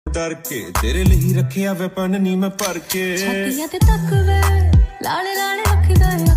डर के तेरे लिए रखे वेपन नी मैं भर के छातियां ते तक वे लाले लाले रख गए